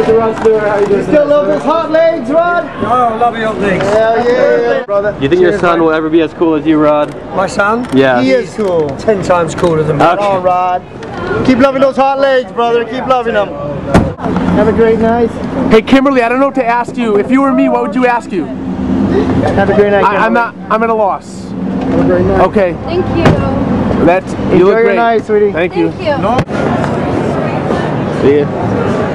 Mr. Rod Stewart, how you doing? Still love his hot legs, Rod? Oh, I love your legs. Hell yeah, brother. You think your son will ever be as cool as you, Rod? My son? Yeah. He is cool. 10 times cooler than me. Okay. Oh, Rod. Keep loving those hot legs, brother. Keep loving them. Have a great night. Hey Kimberly, I don't know what to ask you. If you were me, what would you ask you? Have a great night, Kimberly. I'm at a loss. Have a great night. Okay. Thank you. You Enjoy look your great. night, sweetie. Thank you. Thank you. See ya.